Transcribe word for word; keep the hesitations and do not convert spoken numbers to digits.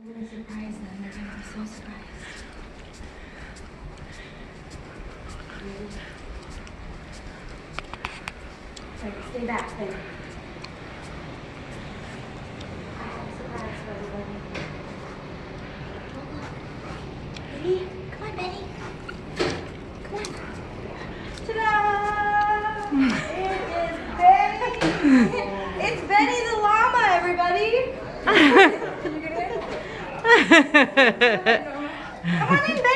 I'm gonna surprise them. They're gonna be so surprised. Right, stay back then. I have a surprise for everybody. Beni, come on, Beni. Come on. Ta-da! It is Beni. It's Beni the llama, everybody. Can you get in? Come on in,